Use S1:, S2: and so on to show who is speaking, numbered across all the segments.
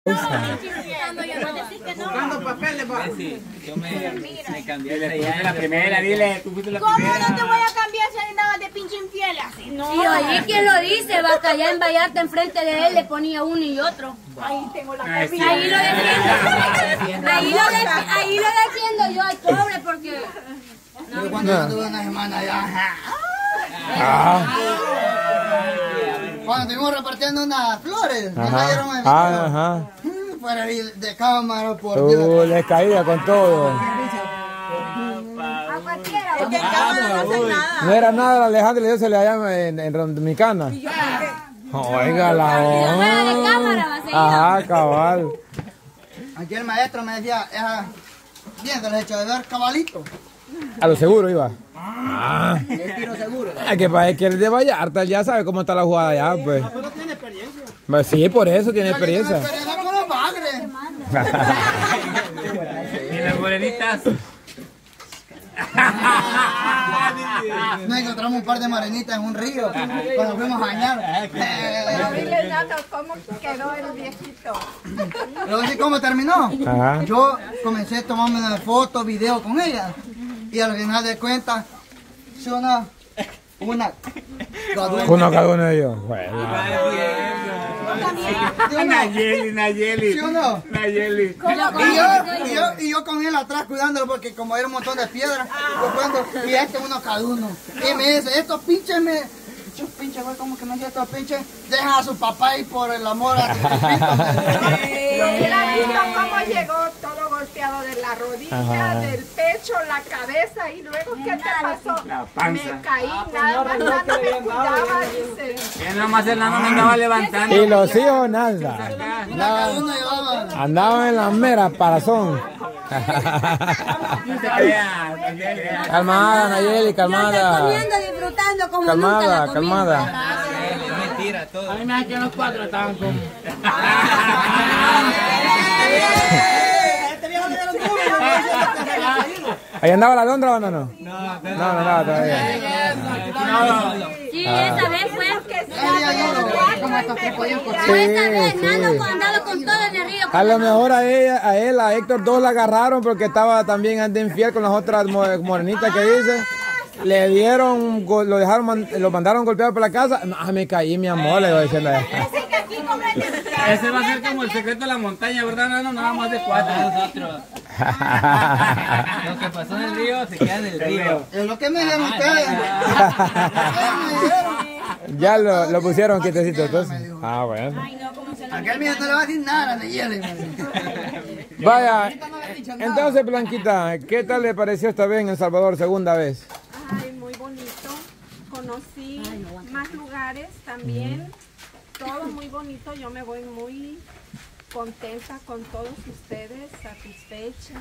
S1: Buscando papeles, va.
S2: Sí, yo me cambié la primera, dile, tú fuiste la
S3: ¿Cómo
S2: primera.
S3: no te voy a cambiar si andabas de pinche infiel así? No.
S4: Y oí quién lo dice, va que allá en Vallarta enfrente de él le ponía uno y otro.
S3: Ahí tengo la
S2: Ay, sí.
S4: Ahí lo defiendo. Ahí lo defiendo yo al pobre porque...
S1: Pero cuando anduve una semana allá. Cuando estuvimos repartiendo unas flores, me cayeron en
S5: Ajá.
S1: fuera de cámara, por Dios.
S5: Les caía con todo.
S3: A cualquiera. Es que en cámara no hacen nada.
S5: No era nada, Alejandro le dio se le llama en Dominicana. Oiga la
S4: fuera de cámara va a seguir.
S5: Ajá, cabal.
S1: Aquí el maestro me decía, bien que les he hecho de ver cabalito.
S5: A lo seguro iba.
S1: El tiro seguro.
S5: Es que para que él de Vallarta, ya sabe cómo está la jugada allá, pues.
S1: Pero tiene experiencia.
S5: Pues sí, por eso tiene experiencia.
S1: Experiencia con los bagres.
S2: Y las morenitas.
S1: Nos encontramos un par de marenitas en un río cuando fuimos a bañar.
S3: Dile, Nato, ¿cómo quedó el viejito?
S1: Pero así como terminó.
S5: Ajá.
S1: Yo comencé a tomarme una foto, video con ella. Y al final de cuentas, hice una
S5: Uno cada uno de ellos. Bueno.
S2: Nayeli.
S1: ¿Sí o no?
S2: Nayeli.
S1: Y yo con él atrás cuidándolo porque como era un montón de piedras, y uno cada uno. Y me dice, estos pinches güey, como que me dice estos pinches, dejan a su papá y por el amor a Jesucristo.
S3: Hubiera visto cómo llegó todo golpeado de la rodilla, del pecho, la cabeza y luego ¿qué te pasó?
S2: La panza.
S3: Me caí, nada más no me cuidaba, dice.
S2: Ya nomás el nano me andaba levantando.
S5: Y los hijos nada.
S1: Cada uno llevaba.
S5: Andaban en la mera parazón. Calmada, Nayeli, calmada.
S4: Comiendo, disfrutando como
S5: Calmada,
S4: nunca la comí.
S5: calmada.
S2: Mentira, todo.
S6: A mí me da que los cuatro estaban como...
S5: ¿Ahí andaba la Londra o no? No, no, todavía.
S4: Sí, esa vez fue.
S5: Sí,
S4: Esa vez,
S5: sí.
S4: Nano andaba con todo en el río.
S5: A lo mejor a Héctor dos la agarraron porque estaba también ande infiel con las otras morenitas que dice. Le dieron, lo mandaron golpeado por la casa. Ah, me caí, mi amor, le iba diciendo.
S2: Ese va a ser como el secreto de la montaña, ¿verdad, Nano? Nada más de 4 nosotros. Lo que pasó en el río se queda en el río.
S1: Es lo que me dijeron ustedes.
S5: Ya lo pusieron quietecito entonces. Ah, bueno.
S1: Aquel mío no le va a decir nada, Nayeli.
S5: Vaya, entonces Blanquita, ¿qué tal le pareció esta vez en El Salvador, segunda vez?
S7: Ay, muy bonito. Conocí más lugares también. Todo muy bonito. Yo me voy muy contenta con todos ustedes, satisfecha.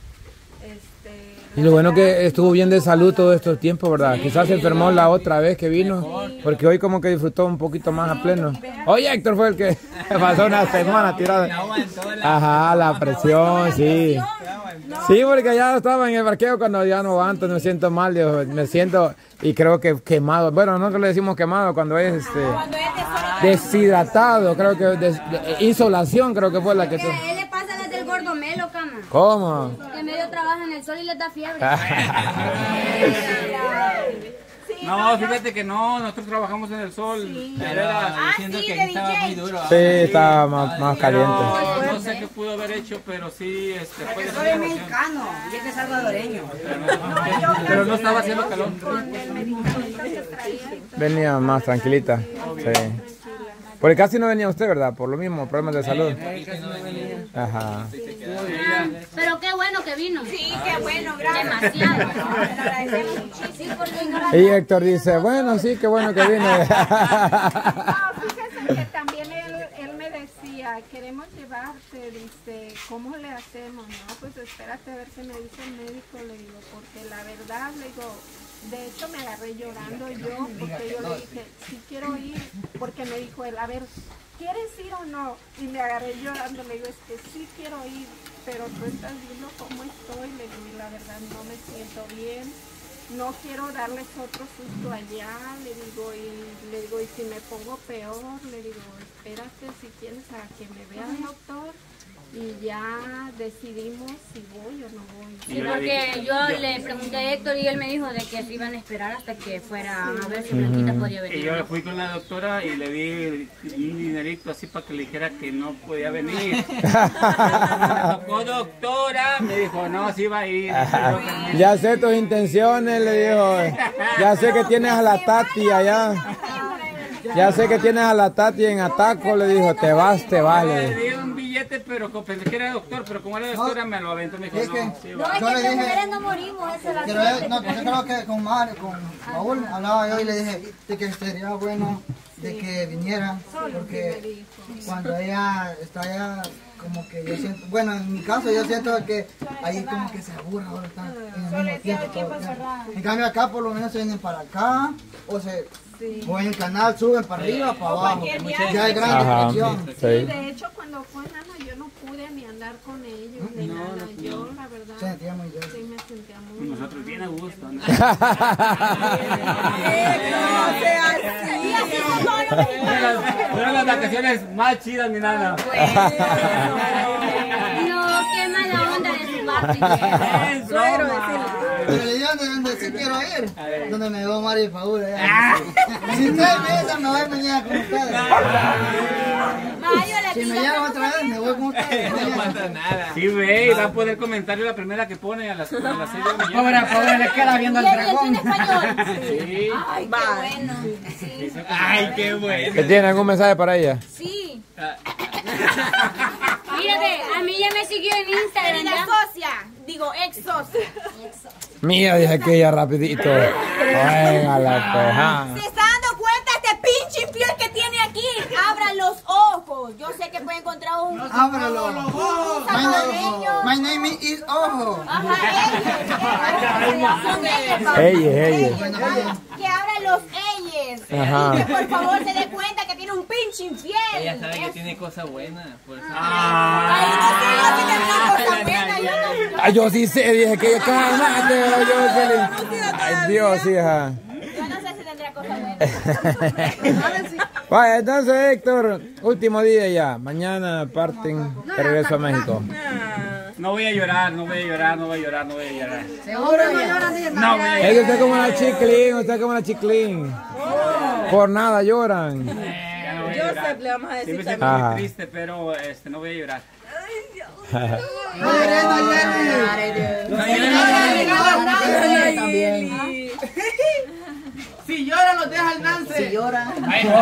S5: Y lo bueno que estuvo bien de salud todo estos tiempos, ¿verdad? Quizás se enfermó la otra vez que vino, porque hoy como que disfrutó un poquito más a pleno. Hoy Héctor fue el que pasó una semana tirado. Ajá, la presión, sí. Sí, porque ya estaba en el parqueo cuando ya no aguanto, me siento mal, me siento y creo que quemado. Bueno, nosotros le decimos quemado cuando es deshidratado, creo que insolación creo que fue la que...
S4: Él le pasa desde el gordo melo, cama.
S5: ¿Cómo?
S4: Que medio trabaja en el sol y le da fiebre.
S2: No, fíjate que no, nosotros trabajamos en el sol.
S3: Diciendo que aquí estaba muy duro.
S5: Sí, estaba más caliente.
S2: No sé qué pudo haber hecho, pero sí, fue
S3: Soy mexicano y este es salvadoreño.
S2: pero no estaba haciendo calor.
S5: Venía más tranquilita. Sí. Porque casi no venía usted, ¿verdad? Por lo mismo, problemas de salud. Ajá.
S4: Pero qué bueno que vino.
S3: Sí, qué bueno, gracias.
S4: Demasiado.
S3: Agradecemos muchísimo.
S5: Y Héctor dice, bueno, sí, qué bueno que vine.
S7: No, fíjese que también él me decía, queremos llevarte, dice, ¿cómo le hacemos? No, pues espérate a ver qué me dice el médico, le digo, porque la verdad, le digo, de hecho me agarré llorando yo, porque yo le dije, sí quiero ir, porque me dijo él, a ver, ¿quieres ir o no? Y me agarré llorando, le digo, es que sí quiero ir, pero tú estás viendo cómo estoy, le digo, y la verdad no me siento bien. No quiero darles otro susto allá, le digo, y si me pongo peor, le digo, espérate si quieres a que me vea el doctor. y ya decidimos si voy o no voy.
S4: Sí, porque yo le pregunté a Héctor y él me dijo de que se iban a esperar hasta que fuera a ver si Blanquita podía venir.
S2: Y yo fui con la doctora y le di un dinerito así para que le dijera que no podía venir. Me tocó doctora, me dijo, no, sí va a ir.
S5: Ya sé tus intenciones, le dijo. Ya sé que tienes a la Tati allá. Ya sé que tienes a la Tati en Ataco, le dijo, te vas,
S2: Le di un billete, pero pensé que era doctor, pero como era doctora me lo aventó, me dijo,
S1: Es que-
S2: no, sí
S4: No,
S2: va.
S4: es
S1: Yo
S4: que
S1: le
S4: entre
S1: dije-
S4: mujeres no morimos, esa es la
S1: Pero
S4: suerte.
S1: no, yo creo que con Raúl hablaba yo y le dije de que sería bueno de que viniera, porque cuando ella está allá, como que yo siento, bueno, en mi caso yo siento que ahí como que se aburra ahora está en el mismo tiempo. Todo el tiempo. En cambio acá por lo menos se vienen para acá, o en el canal suben para arriba, para abajo. Ya hay gran
S5: Ajá,
S1: distracción.
S7: Sí,
S5: sí.
S7: de hecho cuando fue Nana yo no pude ni andar con ellos, ni nada. Yo la verdad
S1: Se sentía muy bien.
S7: sí me sentía muy
S2: Nosotros bien a gusto, ¿no? Fueron las vacaciones más chidas, mi nana.
S4: No, qué mala onda de su parte.
S2: Suero,
S1: Pero le digo donde sí quiero ir, donde me veo Mario y Paula. Si ustedes me dicen, me voy mañana con ustedes. Si me llaman otra vez, me voy con ustedes.
S2: Sí, ve, va a poder comentarle la primera que pone a las 6 de la mañana.
S6: Pobre, le queda viendo al
S4: ¿Y él
S6: dragón.
S4: tiene español?
S2: Sí.
S4: Ay, qué bueno. Sí.
S2: Ay, qué bueno.
S5: ¿Que tiene algún mensaje para ella?
S4: Sí. Mírate, a mí ya me siguió en Instagram. ¿ya?
S8: socia, digo ex socia.
S5: Mía, dije que ella rapidito. Venga la peja.
S8: ¿Se está dando cuenta este pinche infiel que tiene aquí? Abran los ojos. Yo sé que puede encontrar un
S1: Ábralo.
S8: salvadoreño.
S1: My name is Ojo.
S8: Ajá, ellos. Son ellos.
S5: Ella.
S8: Que abran los ellos.
S5: Ajá.
S8: Que por favor se dé cuenta que tiene un pinche infiel.
S2: Ella sabe que tiene cosas buenas. Por eso.
S8: Ay, no sé yo si tendrá cosas buenas. Yo no.
S5: Ay, yo sí sé, dije que cálmate, yo que le... Ay, Dios, hija.
S8: Yo no sé si tendrá cosas buenas.
S5: Vaya, entonces Héctor, último día ya. Mañana parten de regreso a México.
S2: No voy a llorar, no voy a llorar, no voy a llorar, no voy a llorar.
S7: Seguro no lloran ni
S2: No voy a
S5: Es que usted es como la chiclín, usted es como la chiclín. Por nada lloran.
S2: Ya no voy a llorar.
S3: le vamos a
S2: Sí me
S3: decir
S2: siento
S5: Ajá.
S2: muy triste, pero no voy a llorar.
S6: Si llora, nos deja el Nance. Si llora.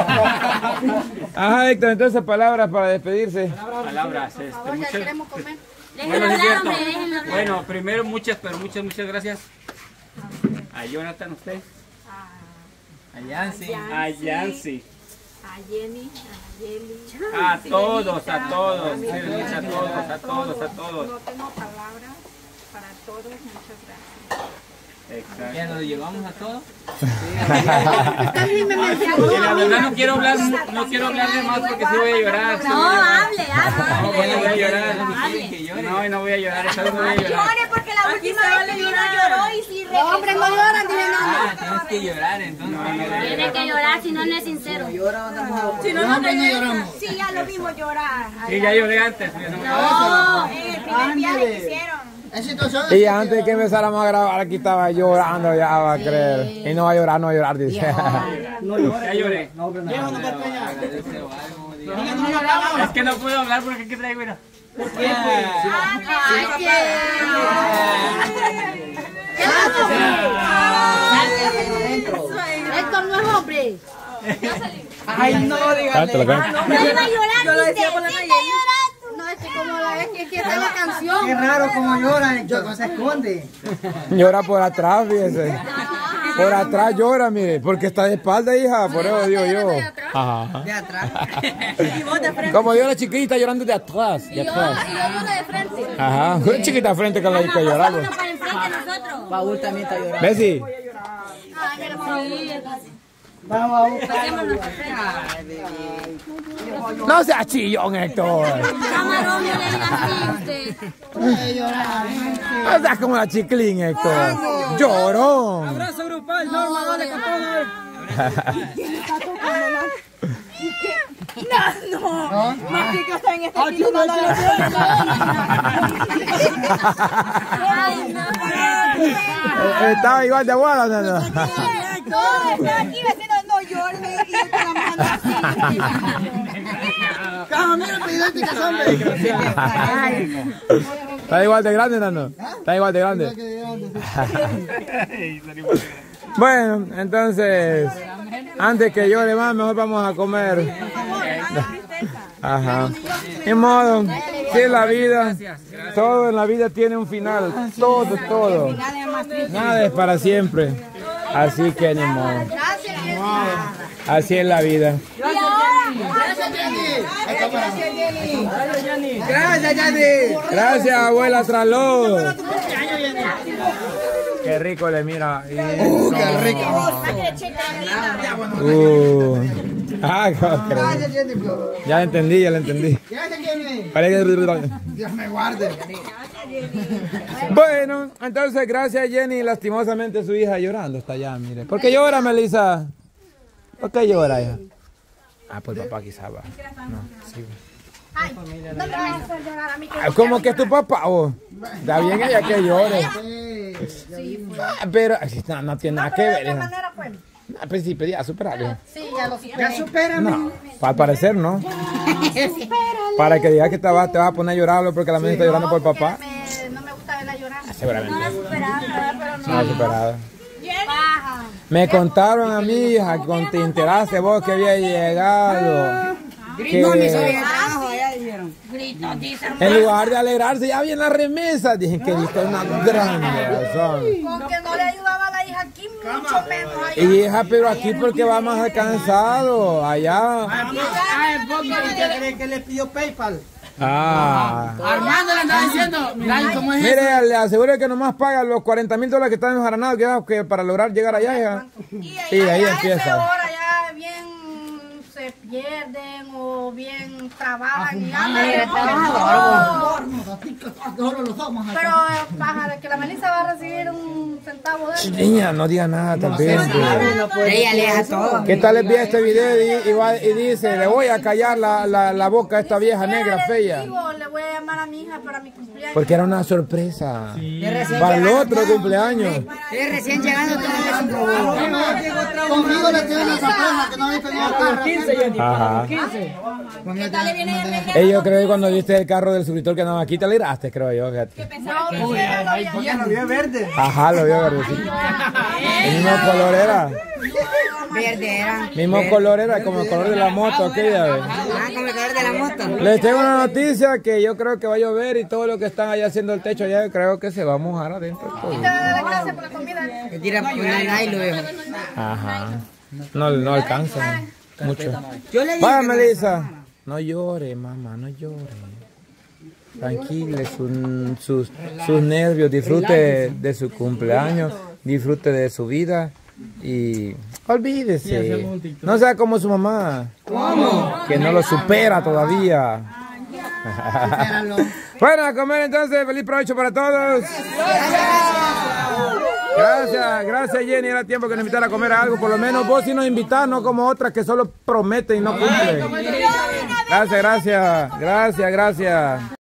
S5: Ajá, Héctor, entonces palabras para despedirse.
S2: Palabras, muchas...
S7: queremos comer.
S4: Déjenlo
S2: Bueno, sí es
S4: hablar,
S2: cierto.
S4: hombre, déjenlo hablar.
S2: Bueno, primero muchas gracias. A Jonathan, usted.
S7: A
S2: Yancy.
S7: A
S2: A Yancy.
S7: a Jenny, a Yeli.
S2: A todos, a todos. Sí, a todos.
S7: No tengo palabras para todos, muchas gracias.
S2: Exacto.
S6: Ya nos llevamos a todos.
S2: Y la verdad no quiero hablar de más porque sí voy a llorar. sí
S4: No,
S2: voy a llorar.
S4: hable,
S2: No,
S4: hable.
S2: voy a llorar.
S4: Hable.
S2: No, no voy a llorar, esta vez no voy a llorar.
S8: Llore porque la última vez que vino lloró y si regresó.
S7: Hombres no lloran, dile nada.
S6: Tienes que llorar entonces.
S4: Tiene que llorar, si no, no es sincero.
S8: Si no, no lloramos. Sí, ya lo vimos llorar.
S2: Sí, ya lloré antes.
S4: No.
S8: En el primer viaje que hicieron.
S1: En situaciones
S5: Y antes de que empezáramos a grabar, aquí estaba llorando, ya va a creer. Y no va a llorar, dice.
S2: Ya lloré. Es que no puedo hablar porque aquí traigo, mira.
S4: Ay,
S7: Héctor no es hombre.
S6: Ay, no, dígame.
S5: Cántalo, cántalo.
S4: no iba a llorar,
S3: Yo lo decía
S4: dice,
S3: por la
S4: sí
S3: calle.
S4: está llorando.
S7: No, es que como la es que está la canción.
S1: Qué raro como lloran, Héctor, se esconde.
S5: Llora por atrás, fíjese. Por atrás llora, mire, porque está de espalda, hija, por eso digo yo. Ajá.
S3: De atrás.
S5: Como yo la chiquita llorando de atrás, de atrás.
S4: Y yo lloro de frente.
S5: Ajá, una chiquita frente que la que lloraba.
S4: Uno para enfrente de nosotros.
S6: Paul también está llorando.
S5: Bessie,
S1: Vamos a buscar.
S4: Pasémonos para frente.
S5: no seas chillón, Héctor.
S4: Camarón, no le digas así usted.
S5: No seas como la chiclín, Héctor. Llorón.
S6: Abrazo grupal, Norma, dale con todo.
S8: No. Más que está en este kilo.
S5: Estaba igual de abuela, ¿no?
S8: No, está aquí vecino, no llores y yo con la mano así.
S1: Caja, mira, idénticas, hombre.
S5: Está igual de grande, Nano. Está igual de grande. Bueno, entonces, antes que llore más, mejor vamos a comer. Ajá. Ni modo, si es la vida, todo en la vida tiene un final. Todo. Nada es para siempre. Así que ni modo. Así es la vida.
S1: Gracias, Jenny. Gracias, Jenny.
S5: Gracias, abuela Traló. Qué rico le mira.
S1: Qué rico. Gracias, Jenny.
S5: Ya le entendí.
S1: Gracias, Jenny.
S5: Parece que...
S1: Dios me guarde.
S5: Bueno, entonces gracias, Jenny. Lastimosamente su hija llorando está allá, mire. ¿Por qué llora, Melissa? ¿Por qué llora ella? Ah, pues papá quizá va. No, sí.
S7: Ay, no me vas a hacer llorar a mí.
S5: ¿Cómo que es tu papá? Oh, está bien ella que llore. Pero no tiene nada que ver.
S7: ¿De qué manera fue?
S5: Al principio ya superarlo.
S7: Sí, ya lo superé.
S1: Ya supérame.
S5: No, al parecer no. Para que digas que te vas a poner a llorarlo porque la mente está llorando por papá.
S7: No me gusta verla llorar.
S5: Seguramente.
S7: No,
S5: No ha superado. Me contaron a mi hija que cuando te enteraste vos que había llegado. Que en lugar de alegrarse, ya viene la remesa. Dije que diste una grande razón.
S7: Con que no le ayudaba a la hija aquí, mucho menos allá.
S5: Hija, pero aquí porque va más alcanzado. Allá.
S1: ¿Usted cree que le pidió PayPal?
S2: Armando le andaba diciendo, mira cómo es.
S5: Mire, le aseguro que nomás paga los $40,000 que están enjaranados que para lograr llegar allá, hija. Y ahí empieza.
S7: Ahora ya bien se pierden o bien trabajan y pero baja que la Melissa va a recibir un centavo de eso.
S5: Niña, no diga nada también.
S8: Ella le deja todo.
S5: ¿Qué tal les vi este video y dice, le voy a callar la boca a esta vieja negra fea?
S7: Le voy a llamar a mi hija para mi cumpleaños.
S5: Porque era una sorpresa. Para el otro cumpleaños.
S8: Recién llegando todavía es un robot.
S1: Conmigo le tiene una sorpresa que no había tenido 15.
S5: Ajá.
S8: ¿Qué tal le viene
S5: Yo creo que cuando viste el carro del suscriptor que andaba aquí te alegraste, creo yo. Fíjate.
S1: Ya lo vio verde.
S5: Ajá, lo vio verde. Sí. El mismo color era.
S8: Verde era.
S5: Mismo color era, como el color de la moto aquella vez.
S8: Como el color de la moto.
S5: Les tengo una noticia que yo creo que va a llover y todo lo que están allá haciendo el techo allá, yo creo que se va a mojar adentro.
S7: Gracias por la comida.
S8: Que tira por una y lo veo.
S5: Ajá. No alcanza mucho.
S8: Yo le digo.
S5: Vaya, Melissa. No llore, mamá, no llore. Tranquile sus nervios, disfrute de su cumpleaños, disfrute de su vida y olvídese. No sea como su mamá. ¿Cómo? Que no lo supera todavía. Bueno, a comer entonces, feliz provecho para todos. Gracias Jenny, era tiempo que nos invitara a comer algo, por lo menos vos sí nos invitás, no como otras que solo prometen y no cumplen. Gracias.